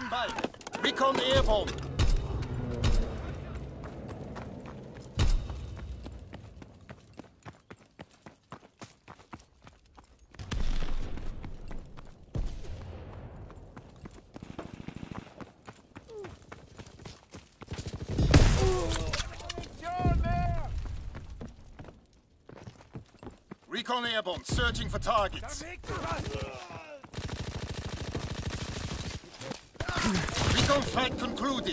by. Recon airborne. Recon airborne, searching for targets. Recon flight concluded.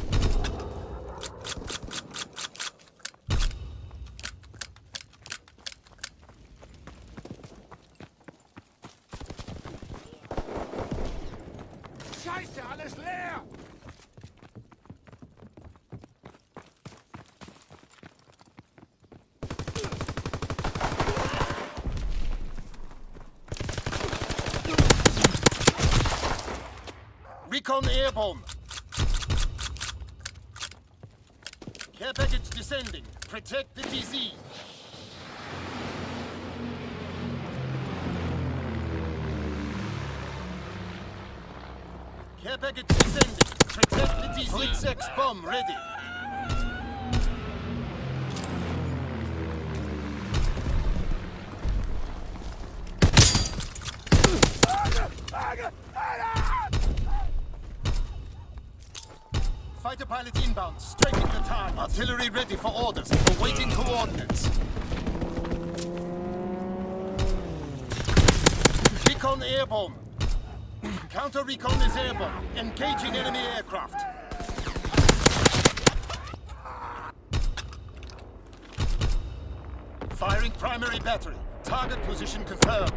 Scheiße, alles leer! Recon airborne. Care package descending. Protect the TZ. Care package descending. Protect the TZ. Fritz X bomb ready. Fighter pilot inbound, striking the target. Artillery ready for orders, awaiting coordinates. Recon airborne. Counter recon is airborne, engaging enemy aircraft. Firing primary battery, target position confirmed.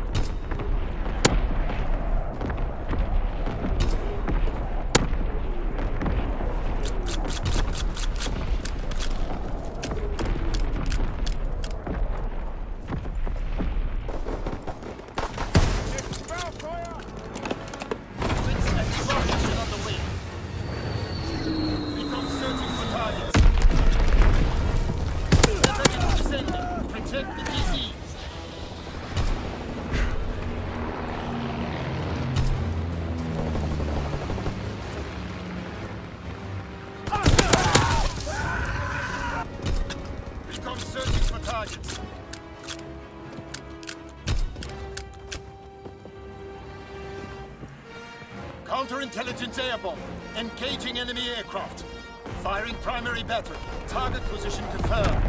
Searching for targets. Counterintelligence airborne. Engaging enemy aircraft. Firing primary battery. Target position confirmed.